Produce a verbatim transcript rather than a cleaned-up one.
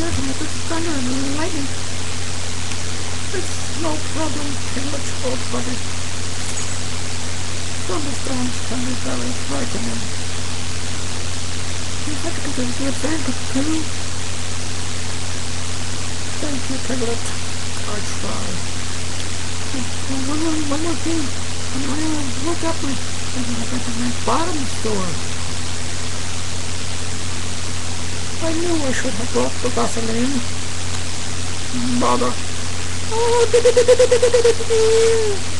imagine if it's thunder and lightning. It's no problem, Piglet spoke, buddy. Thunderstorms can be very frightening. You have to do your big too. Thank you, Piglet. I try. One more, one more thing. I'm gonna look up my, my bottom store. I knew I should have brought the gasoline. Bother. Oh,